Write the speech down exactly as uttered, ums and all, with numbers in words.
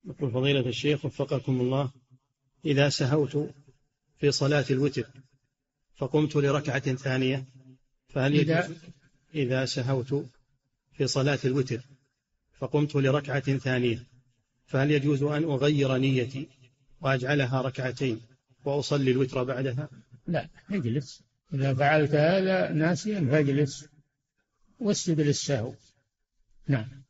يقول فضيلة الشيخ وفقكم الله، إذا سهوت في صلاة الوتر فقمت لركعة ثانية فهل يجوز؟ إذا إذا سهوت في صلاة الوتر فقمت لركعة ثانية فهل يجوز أن أغير نيتي وأجعلها ركعتين وأصلي الوتر بعدها؟ لا، اجلس. إذا فعلت هذا ناسيا فاجلس واسجد للسهو. نعم.